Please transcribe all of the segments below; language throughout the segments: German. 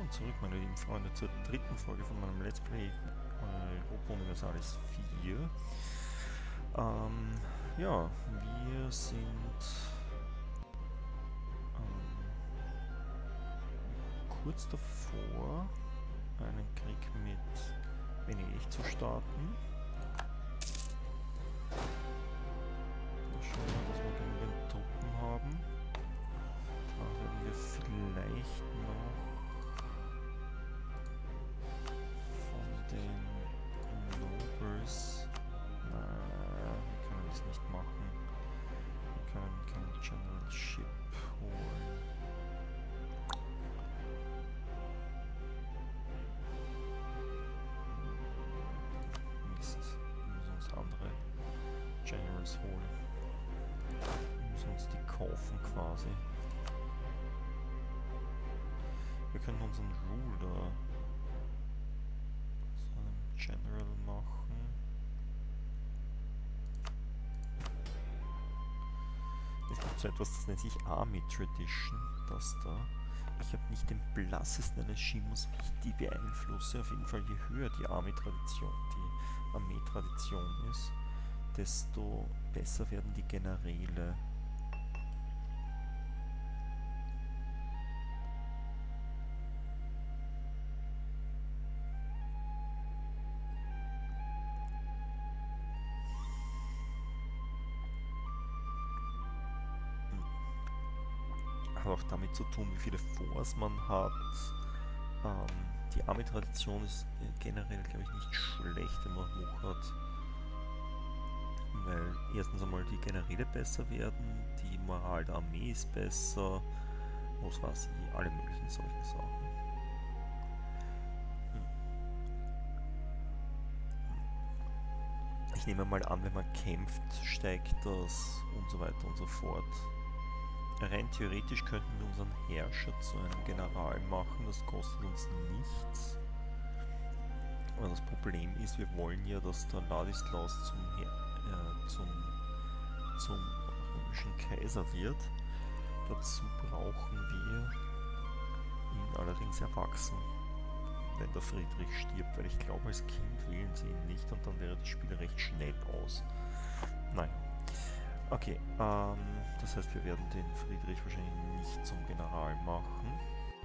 Willkommen zurück, meine lieben Freunde, zur dritten Folge von meinem Let's Play Europa Universalis 4. Ja, wir sind kurz davor, einen Krieg mit Venedig zu starten. Da schauen wir, dass wir genügend Truppen haben. Da werden wir vielleicht noch den Nobles. Wir können das nicht machen. Wir können kein Generalship holen. Mist. Wir müssen uns andere Generals holen. Wir müssen uns die kaufen quasi. Wir können unseren Ruler General machen. Es gibt so etwas, das nennt sich Army Tradition, das da. Ich habe nicht den blassesten eines Schimmers, wie ich die beeinflusse. Auf jeden Fall, je höher die Army-Tradition, die Armee-Tradition ist, desto besser werden die Generäle. Auch damit zu tun, wie viele Forts man hat. Die Army-Tradition ist generell, glaube ich, nicht schlecht, wenn man hoch hat. Weil erstens einmal die Generäle besser werden, die Moral der Armee ist besser, was weiß ich, alle möglichen solchen Sachen. Ich nehme mal an, wenn man kämpft, steigt das und so weiter und so fort. Rein theoretisch könnten wir unseren Herrscher zu einem General machen, das kostet uns nichts. Aber das Problem ist, wir wollen ja, dass der Ladislaus zum römischen Kaiser wird. Dazu brauchen wir ihn allerdings erwachsen, wenn der Friedrich stirbt, weil ich glaube, als Kind wählen sie ihn nicht und dann wäre das Spiel recht schnell aus. Nein. Okay, das heißt, wir werden den Friedrich wahrscheinlich nicht zum General machen.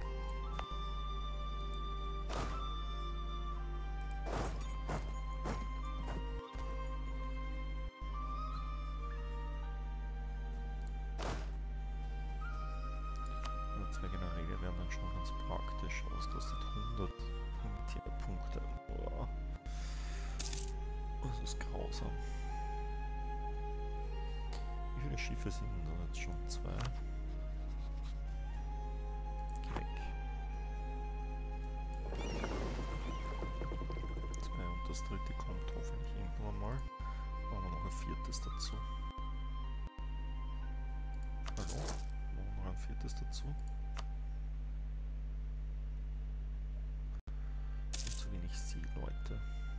Und zwei Generäle wären dann schon ganz praktisch, aber es kostet 100 Militärpunkte. Boah. Das ist grausam. Wie viele Schiffe sind da jetzt schon? 2. Geh weg. 2 und das dritte kommt hoffentlich irgendwann mal. Machen wir noch ein viertes dazu. Hallo? Machen wir noch ein viertes dazu. Und zu wenig Seeleute.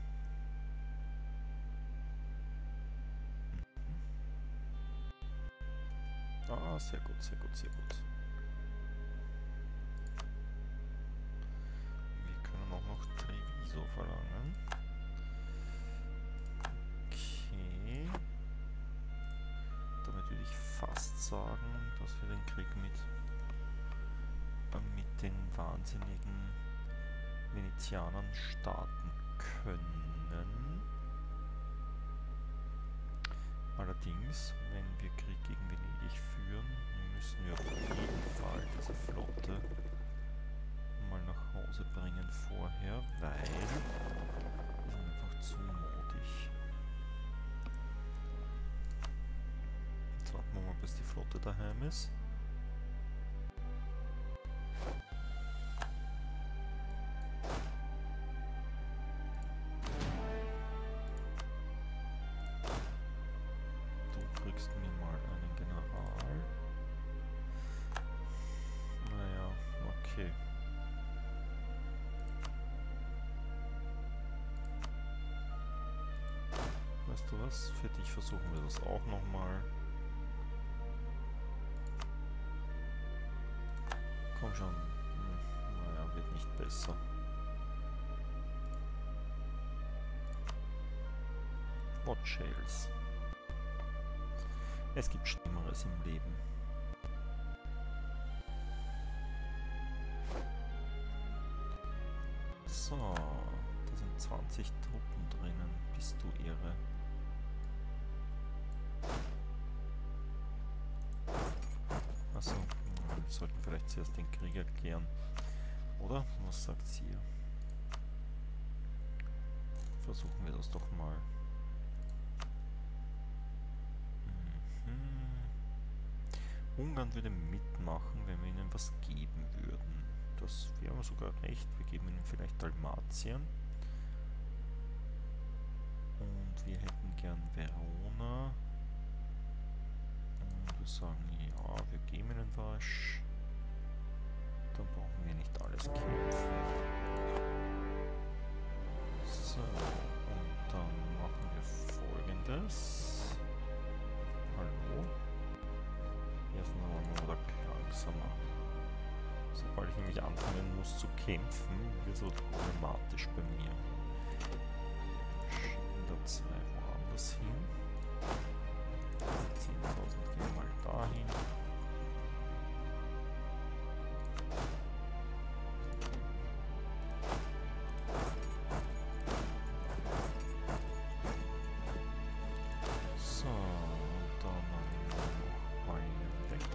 Ah, sehr gut, sehr gut, sehr gut. Wir können auch noch Treviso verlangen. Okay. Damit würde ich fast sagen, dass wir den Krieg mit den wahnsinnigen Venezianern starten können. Allerdings, wenn wir Krieg gegen Venedig führen, müssen wir auf jeden Fall diese Flotte mal nach Hause bringen vorher, weil die sind einfach zu modig. Jetzt warten wir mal, bis die Flotte daheim ist. Weißt du was? Für dich versuchen wir das auch nochmal. Komm schon. Naja. wird nicht besser. Watch Shales. Es gibt Schlimmeres im Leben. So, da sind 20 Truppen drinnen. Bist du irre? Achso, wir sollten vielleicht zuerst den Krieg erklären. Oder? Was sagt ihr? Versuchen wir das doch mal. Ungarn würde mitmachen, wenn wir ihnen was geben würden. Das wäre sogar recht. Wir geben ihnen vielleicht Dalmatien. Und wir hätten gern Verona. Und wir sagen, ja, wir geben ihnen was. Dann brauchen wir nicht alles kämpfen. So, und dann machen wir Folgendes. Hallo? Erst noch oder langsamer. Sobald ich nämlich anfangen muss zu kämpfen, wird es problematisch bei mir. Schicken da 2 woanders hin. 10.000 gehen mal dahin. So, und dann noch einen weg.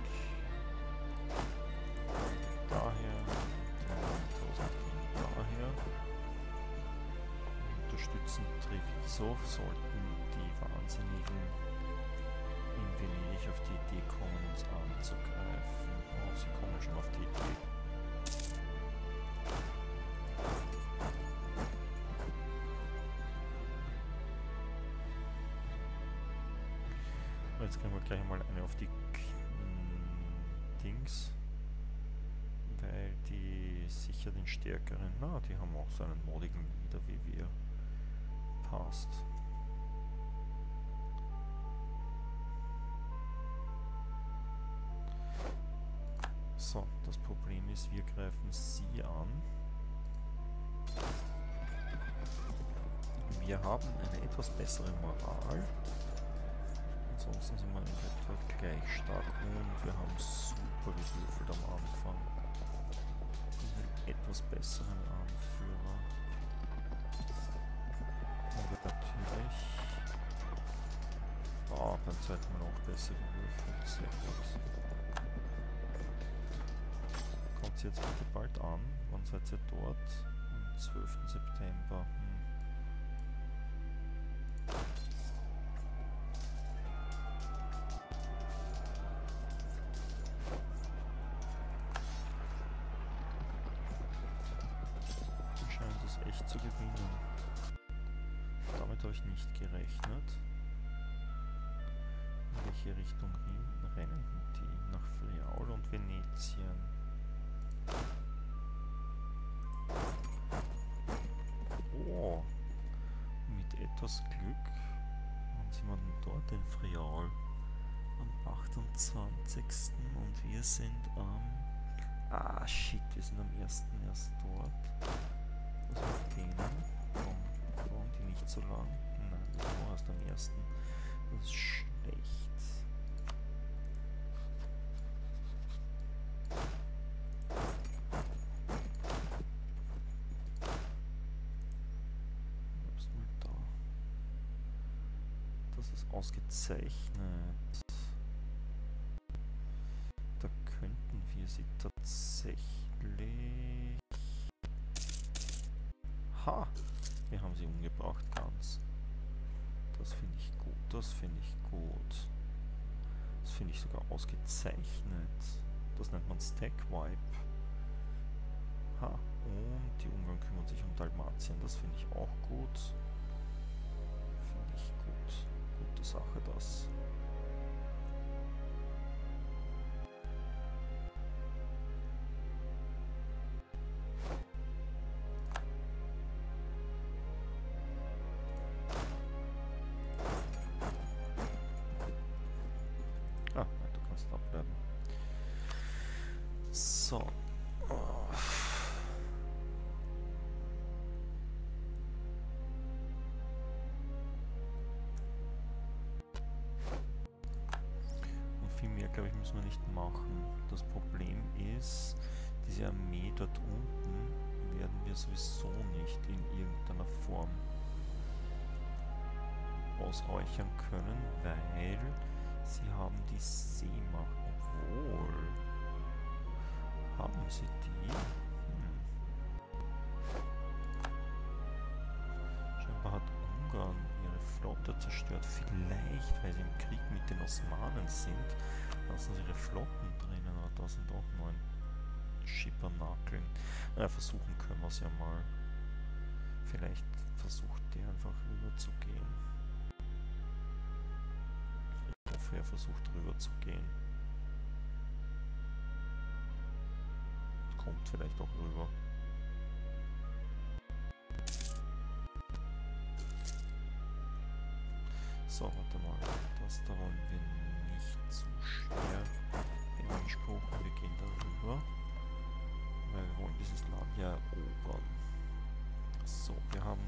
Daher, 1000 gehen daher. Unterstützen Treviso, sollten die Wahnsinnigen in Venedig auf die Idee kommen, uns anzugreifen. Oh, sie kommen schon auf die Idee. Jetzt kriegen wir gleich mal eine auf die Dings, weil die sicher den stärkeren, na, die haben auch so einen modigen Leader wie wir. Passt. So, das Problem ist, wir greifen sie an. Wir haben eine etwas bessere Moral. Ansonsten sind wir in etwa gleich stark und wir haben super gewürfelt am Anfang. Einen etwas besseren Anführer. Aber natürlich. Ah, beim zweiten Mal auch besser gewürfelt. Sehr gut. Kommt sie jetzt bitte bald an? Wann seid ihr dort? Am 12. September. Echt zu gewinnen. Damit habe ich nicht gerechnet. In welche Richtung rennen die? Nach Friaul und Venetien. Oh, mit etwas Glück. Wann sind wir denn dort in Friaul? Am 28. und wir sind am... Ah, shit, wir sind am 1. erst dort. Was mit denen? Brauchen die nicht so lang? Nein, das war erst am 1. Das ist schlecht. Was ist mal da? Das ist ausgezeichnet. Da könnten wir sie tatsächlich... Ha! Wir haben sie umgebracht ganz. Das finde ich gut, das finde ich gut. Das finde ich sogar ausgezeichnet. Das nennt man Stack Wipe. Ha! Und die Ungarn kümmern sich um Dalmatien. Das finde ich auch gut. Finde ich gut. Gute Sache das. So. diese Armee dort unten werden wir sowieso nicht in irgendeiner Form ausräuchern können, weil sie haben die Seemacht. Obwohl, haben sie die? Scheinbar hat Ungarn ihre Flotte zerstört. Vielleicht, weil sie im Krieg mit den Osmanen sind, lassen sie ihre Flotten drinnen, aber da sind auch 9 Schippernakeln. Versuchen können wir es ja mal. Vielleicht versucht der einfach rüber zu gehen. Ich hoffe, er versucht rüber zu gehen. Kommt vielleicht auch rüber. So, warte mal. Das da wollen wir nicht zu schwer beanspruchen. Wir gehen darüber. Weil wir wollen dieses Land ja erobern. So, wir haben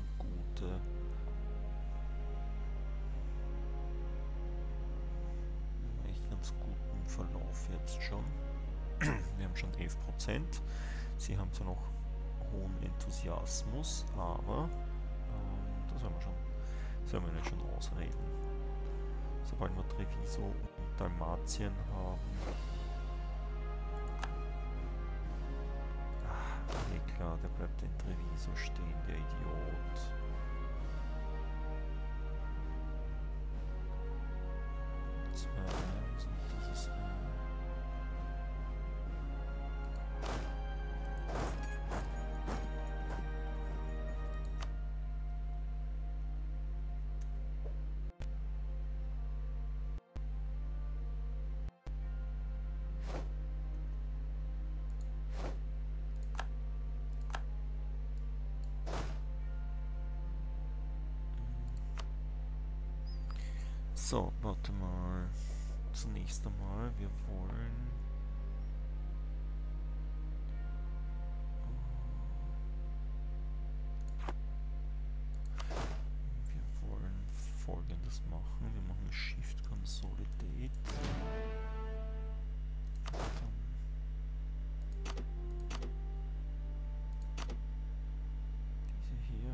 echt ganz guten Verlauf jetzt schon. Wir haben schon 11%. Sie haben zwar noch hohen Enthusiasmus, aber das werden wir nicht schon ausreden. Sobald wir Treviso und Dalmatien haben. Klar, der bleibt in Treviso stehen, der Idiot. So, warte mal. Zunächst einmal, wir wollen Folgendes machen. Wir machen Shift Consolidate. Diese hier.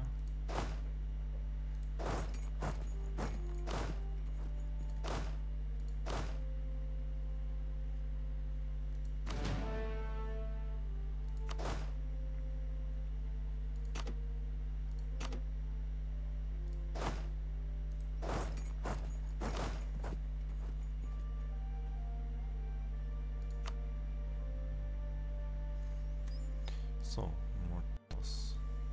So, mal das.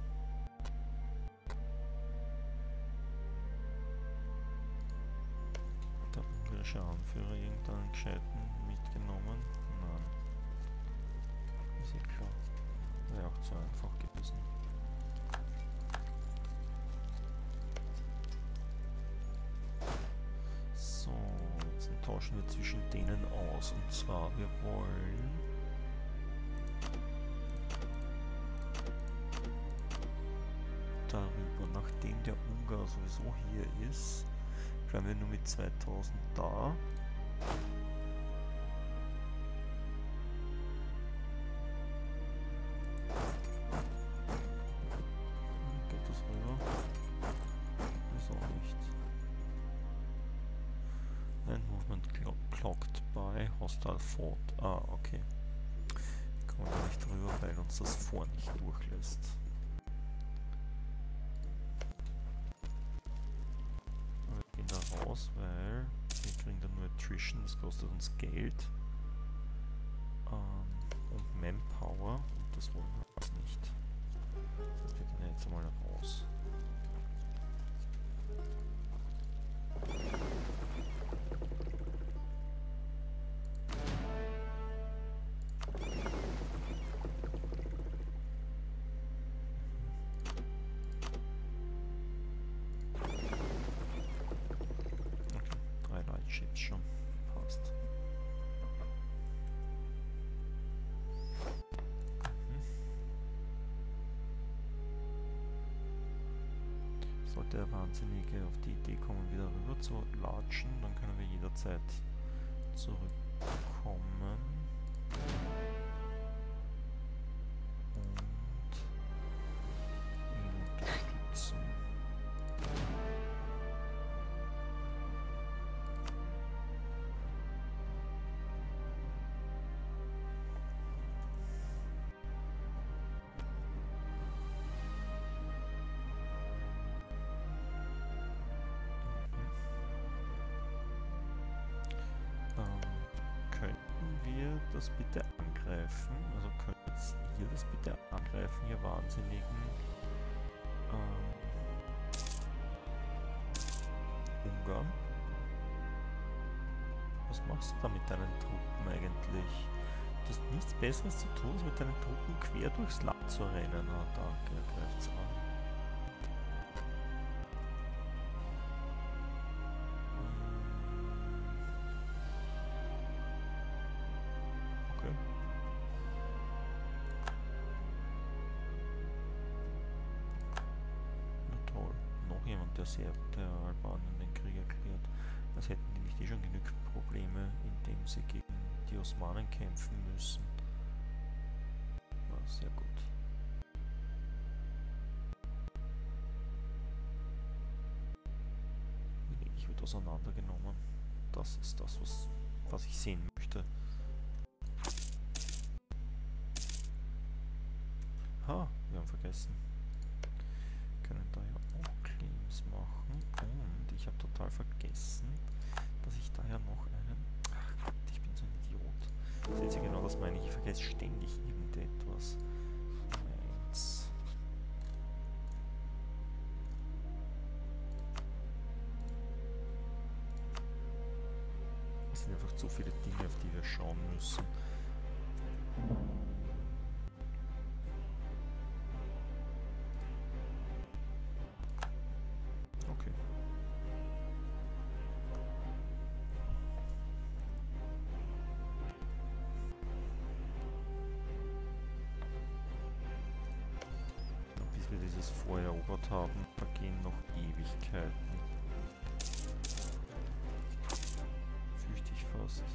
Hat der ungarische Anführer irgendeinen gescheiten mitgenommen? Nein. Ist eh klar. Wäre auch zu einfach gewesen. So, jetzt tauschen wir zwischen denen aus. Und zwar, wir wollen darüber, nachdem der Ungar sowieso hier ist, bleiben wir nur mit 2000 da. Geht das rüber? Wieso nicht? Nein, Movement clocked by Hostile Fort. Ah, okay. Kommen wir nicht rüber, weil uns das Fort nicht durchlässt. Weil wir kriegen dann nur Attrition, das kostet uns Geld und Manpower und das wollen wir jetzt nicht. Das heißt, wir gehen jetzt einmal raus. Ships schon passt. Sollte der Wahnsinnige auf die Idee kommen, wieder rüber zu latschen, dann können wir jederzeit zurückkommen. wir das bitte angreifen? Also könnt ihr das bitte angreifen, ihr wahnsinnigen Ungarn? Was machst du da mit deinen Truppen eigentlich? Du hast nichts Besseres zu tun, als mit deinen Truppen quer durchs Land zu rennen. Ah, danke, greift's an. Okay. Na toll. Noch jemand, der Albanien den Krieg erklärt. Als hätten die nicht eh schon genug Probleme, indem sie gegen die Osmanen kämpfen müssen. Ja, sehr gut. Venedig wird auseinandergenommen. Das ist das, was ich sehen möchte. Ha, wir haben vergessen. Wir können da ja auch Claims machen. Und ich habe total vergessen, dass ich da ja noch einen... Ach Gott, ich bin so ein Idiot. Seht ihr genau, das meine ich. Ich vergesse ständig irgendetwas. Eins. Es sind einfach zu viele Dinge, auf die wir schauen müssen. Okay. Bis wir dieses Feuer erobert haben, vergehen noch Ewigkeiten. Fürchte ich fast.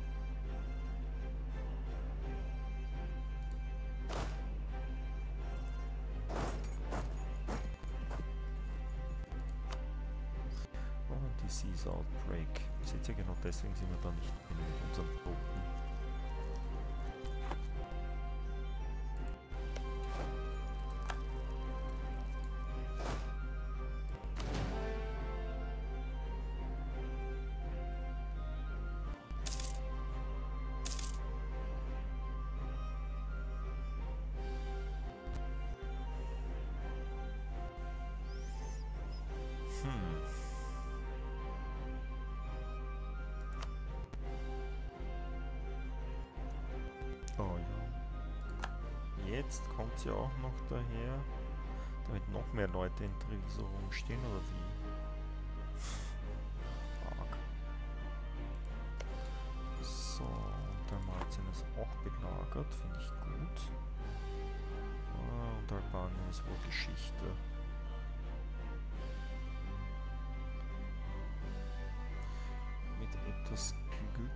Oh, Disease Outbreak. Seht ihr, genau deswegen sind wir da nicht mit unseren Truppen. Oh ja. Jetzt kommt sie auch noch daher, damit noch mehr Leute in Treviso rumstehen, oder wie? Arg. So, und Dalmatien ist auch belagert, finde ich gut. Und Albanien ist wohl Geschichte. Mit etwas Glück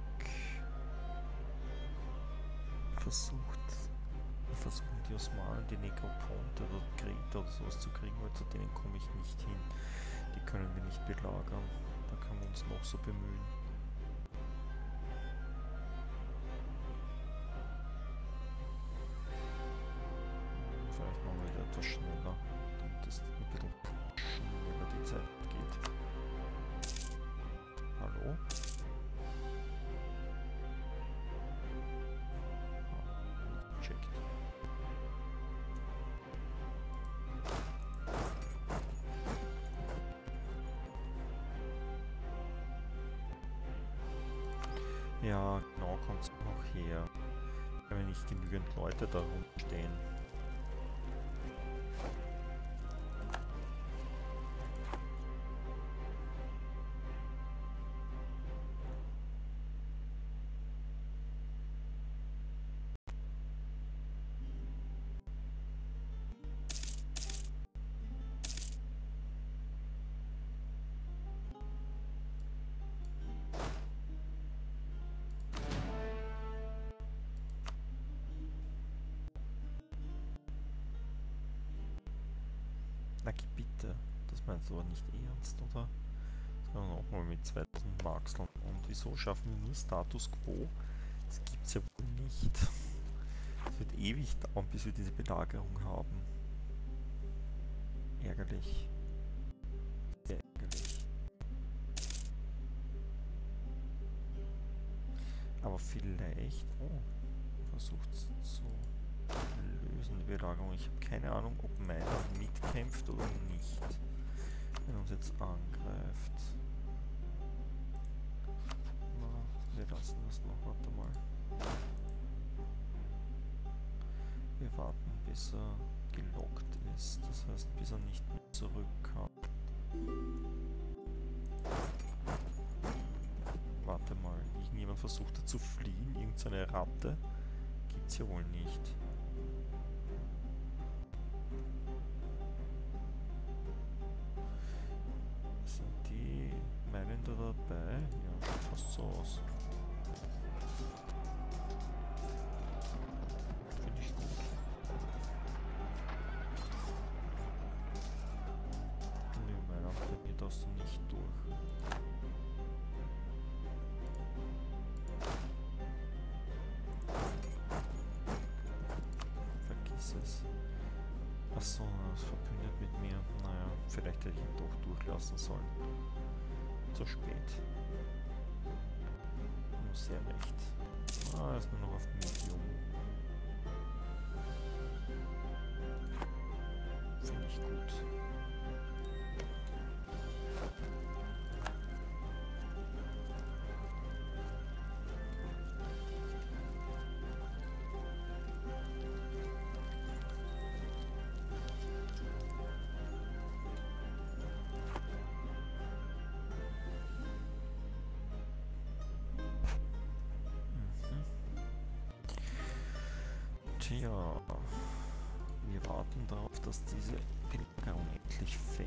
versuchen die Osmanen die Negroponte oder Kreta oder sowas zu kriegen, weil zu denen komme ich nicht hin. Die können wir nicht belagern. Da können wir uns noch so bemühen. Vielleicht machen wir wieder etwas schneller, damit es ein bisschen schneller die Zeit geht. Hallo? Checkt. Ja, genau, kommt es noch her. Wenn nicht genügend Leute da rumstehen. Na bitte, das meinst du aber nicht ernst, oder? Das kann man auch mal mit 2000 Markseln. Und wieso schaffen wir nur Status Quo? Das gibt's ja wohl nicht. Es wird ewig dauern, bis wir diese Belagerung haben. Ärgerlich. Sehr ärgerlich. Aber vielleicht... Oh, versucht es zu lösen, die Belagerung. Ich habe keine Ahnung, ob meiner mitkämpft oder nicht. Wenn er uns jetzt angreift. Na, wir lassen das noch. Warte mal. Wir warten, bis er gelockt ist. Das heißt, bis er nicht mehr zurückkommt. Warte mal, irgendjemand versucht da zu fliehen, irgendeine Ratte? Gibt's ja wohl nicht. Sind die Mailänder dabei? Ja, sieht fast so aus. Finde ich gut. Nö, Mailänder, hier darfst du nicht durch. Achso, das verbündet mit mir. Naja, vielleicht hätte ich ihn doch durchlassen sollen. Zu spät. Du hast sehr recht. Ah, er ist nur noch auf Medium. Finde ich gut. Tja, wir warten darauf, dass diese Belagerung endlich fällt.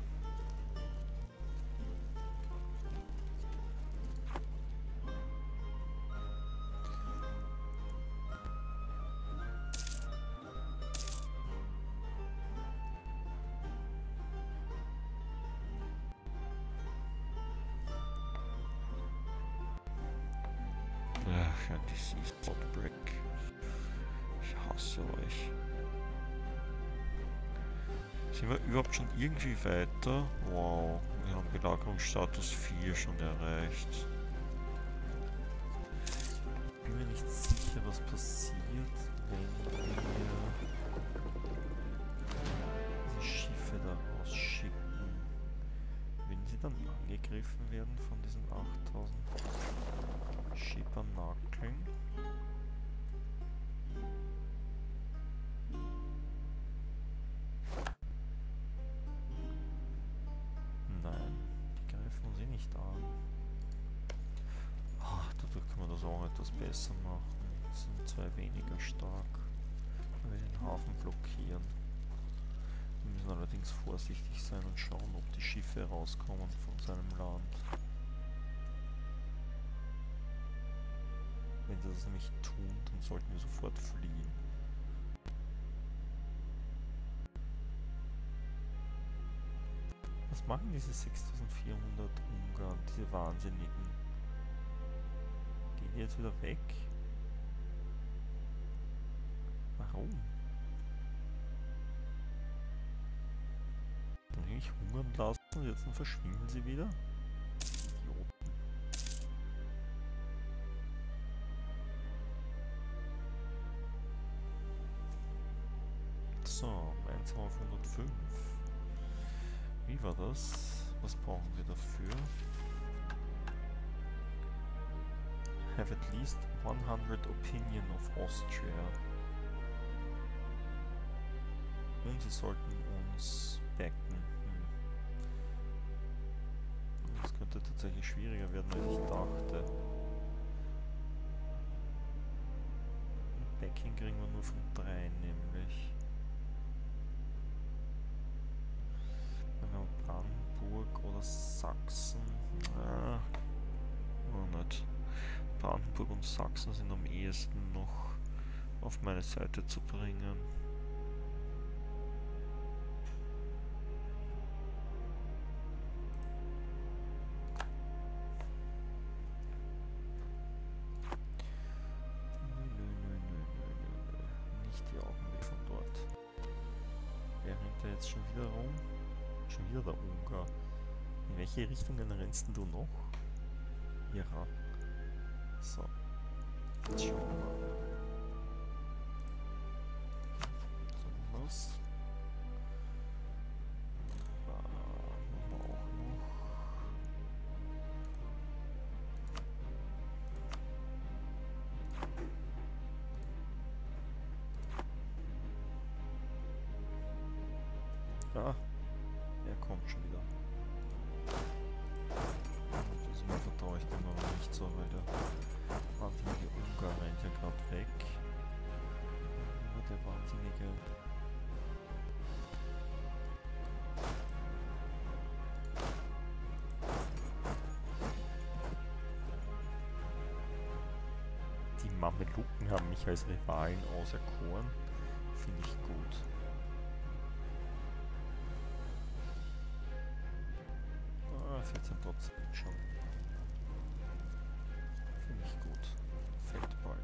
Ach ja, Disease Outbreak. Ich hasse euch. Sind wir überhaupt schon irgendwie weiter? Wow, wir haben Belagerungsstatus 4 schon erreicht. Ich bin mir nicht sicher, was passiert, wenn wir diese Schiffe da rausschicken. Wenn sie dann angegriffen werden von diesen 8000 Schippernakeln. Nein, die greifen uns eh nicht an. Ach, dadurch kann man das auch etwas besser machen. Es sind zwei weniger stark, weil wir den Hafen blockieren. Wir müssen allerdings vorsichtig sein und schauen, ob die Schiffe rauskommen von seinem Land. Wenn sie das nämlich tun, dann sollten wir sofort fliehen. Was machen diese 6400 Ungarn, diese Wahnsinnigen? Gehen die jetzt wieder weg? Warum? Dann will ich hungern lassen und jetzt dann verschwinden sie wieder? Idioten. So, 1 auf 105. Wie war das? Was brauchen wir dafür? Have at least 100 opinion of Austria. Und sie sollten uns backen. Das könnte tatsächlich schwieriger werden, als ich dachte. Backing kriegen wir nur von 3 nämlich. Brandenburg oder Sachsen. Nicht. Brandenburg und Sachsen sind am ehesten noch auf meine Seite zu bringen. Nicht die Augenblick von dort. Wer rennt da jetzt schon wieder rum? Schon wieder der Ungar. In welche Richtungen rennst denn du noch? Irak. So. Jetzt schauen wir mal. So was. Da machen wir auch noch. Ah, er kommt schon wieder. Diesmal vertraue ich dem aber nicht so, weil der wahnsinnige Ungar rennt ja gerade weg. Aber der wahnsinnige... Die Mameluken haben mich als Rivalen auserkoren. Finde ich gut. Ah, 14% schon. Finde ich gut. Fällt bald.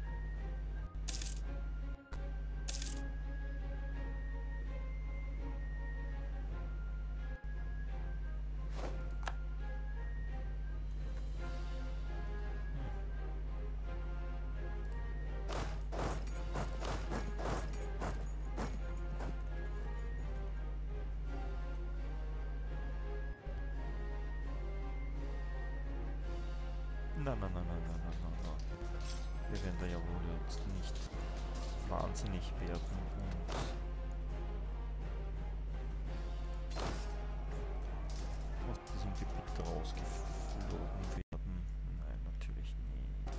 Nein, nein, nein, nein, nein, nein, nein, nein. Wir werden da ja wohl jetzt nicht wahnsinnig werden und aus diesem Gebiet rausgeflogen werden. Nein, natürlich nicht.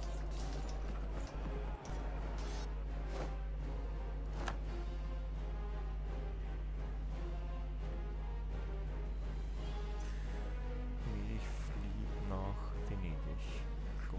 Ich fliege nach Venedig. Klar.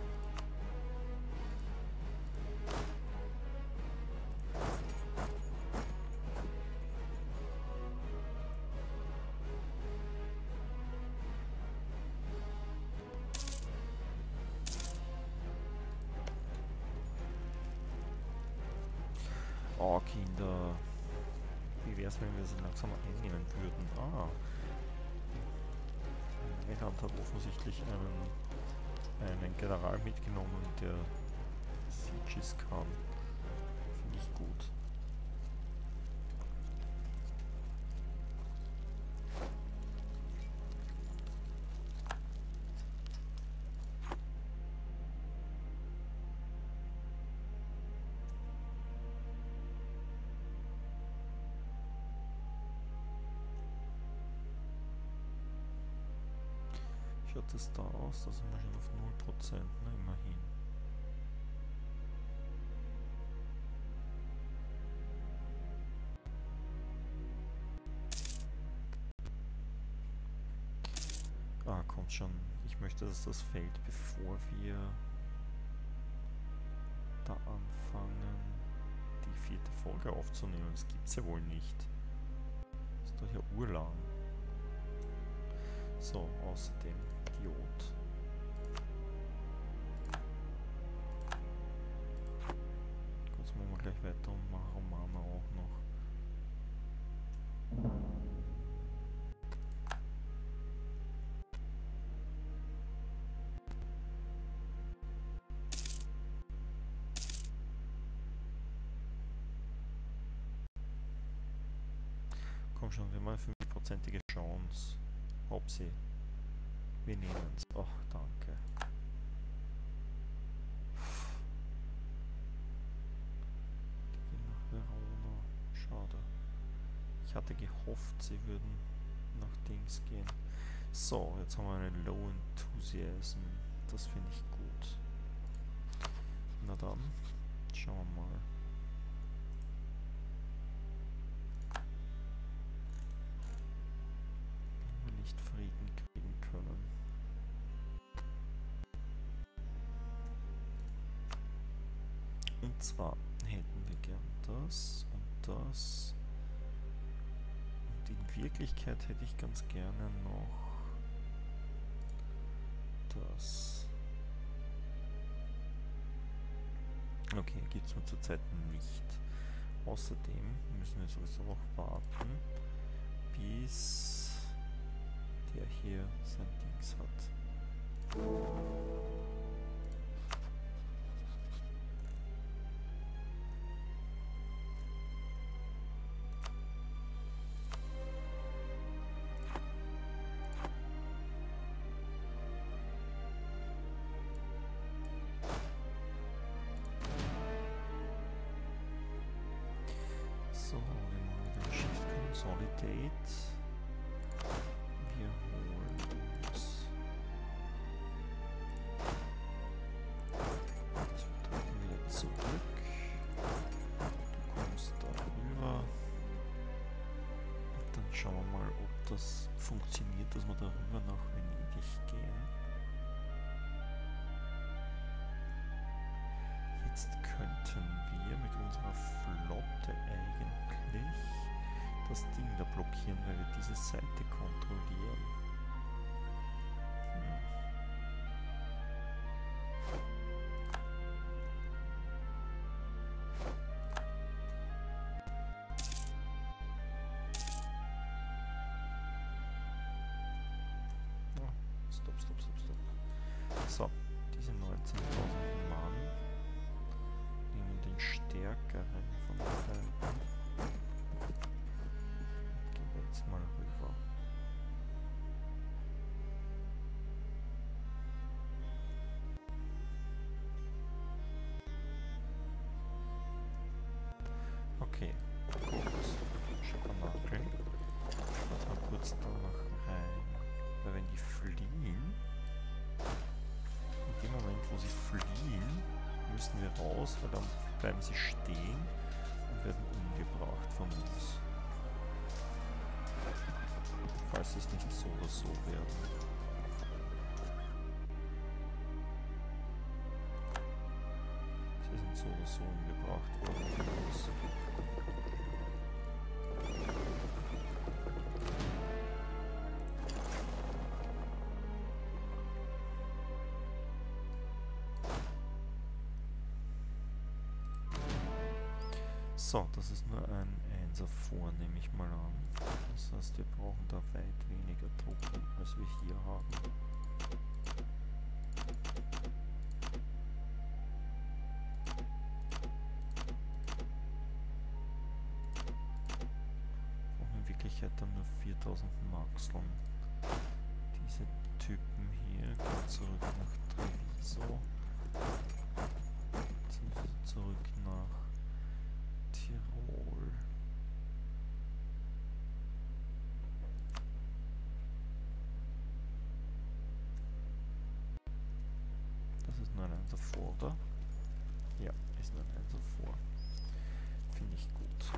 Oh, Kinder. Wie wäre es, wenn wir sie langsam einnehmen würden? Ah. Mailand hat offensichtlich einen General mitgenommen, der Sieges kann. Finde ich gut. Schaut es da aus? Da sind wir schon auf 0%, ne, immerhin. Ah, kommt schon. Ich möchte, dass das fällt, bevor wir da anfangen, die 4. Folge aufzunehmen. Das gibt's ja wohl nicht. Das ist doch ja urlang. So, außerdem Idiot. Gut, jetzt machen wir gleich weiter und machen Romana auch noch. Komm schon, wir haben eine 5%ige Chance. Hopsi. Wir nehmen es. Ach, danke. Die gehen nach Verona. Schade. Ich hatte gehofft, sie würden nach Dings gehen. So, jetzt haben wir einen Low Enthusiasm. Das finde ich gut. Na dann, schauen wir mal. Wenn wir nicht Frieden kriegen können. Und zwar hätten wir gern das und das. Und in Wirklichkeit hätte ich ganz gerne noch das. Okay, gibt es mir zurzeit nicht. Außerdem müssen wir sowieso noch warten, bis der hier sein Dings hat. Consolidate. Wir holen uns 2 wieder zurück. Du kommst da rüber. Und dann schauen wir mal, ob das funktioniert, dass wir darüber nach Venedig gehen. Jetzt könnten wir mit unserer Flotte eigentlich das Ding da blockieren, weil wir diese Seite kontrollieren. Oh, stopp. So, diese 19.000 Mann nehmen den stärkeren von den beiden. Gehen wir jetzt mal rüber. Okay, gut. Schabernakel. Lass mal kurz da noch rein. Weil wenn die fliehen, in dem Moment, wo sie fliehen, müssen wir raus, weil dann bleiben sie stehen und werden umgebracht von uns. Falls es nicht so oder so werden. Sie sind so oder so umgebracht worden von uns. So, das ist nur ein 1er vor, nehme ich mal an. Das heißt, wir brauchen da weit weniger Truppen, als wir hier haben. Wir brauchen in Wirklichkeit dann nur 4.000 Maxeln. Diese Typen hier gehen zurück nach Treviso. Zurück nach Tirol. Das ist nur ein 1er vor, oder? Ja, ist nur ein 1er vor. Finde ich gut.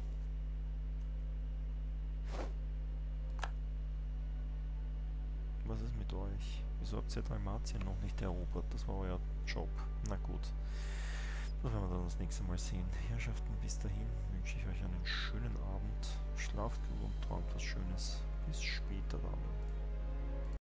Was ist mit euch? Wieso habt ihr Dalmatien noch nicht erobert? Das war euer Job. Na gut. Das werden wir dann das nächste Mal sehen. Herrschaften, bis dahin wünsche ich euch einen schönen Abend. Schlaft gut und träumt was Schönes. Bis später.